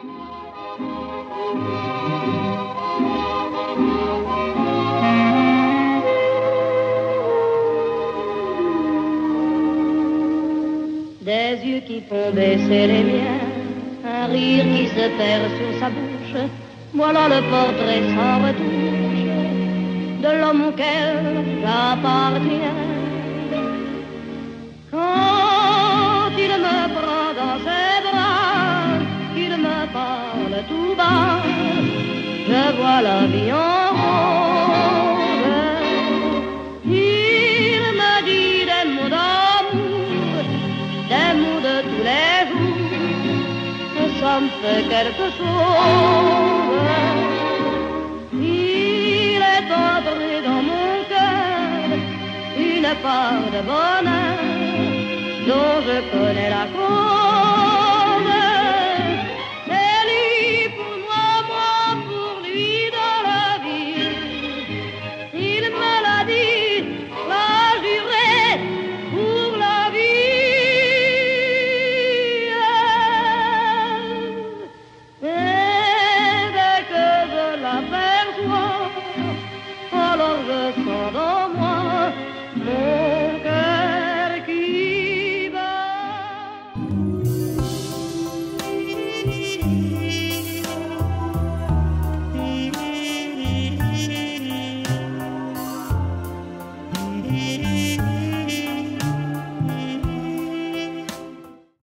Des yeux qui font baisser les miens, un rire qui se perd sur sa bouche, voilà le portrait sans retouche de l'homme auquel j'appartiens. Quand il me prend dans ses bras, qu'il me parle tout bas, je vois la vie en rose. Il me dit des mots d'amour, des mots de tous les jours, ça me fait quelque chose. Il est entré dans mon cœur une part de bonheur dont je connais la cause. C'est lui pour moi, moi pour lui dans la vie. Il me l'a dit, l'a juré pour la vie. Et dès que je l'aperçois, alors je sens dans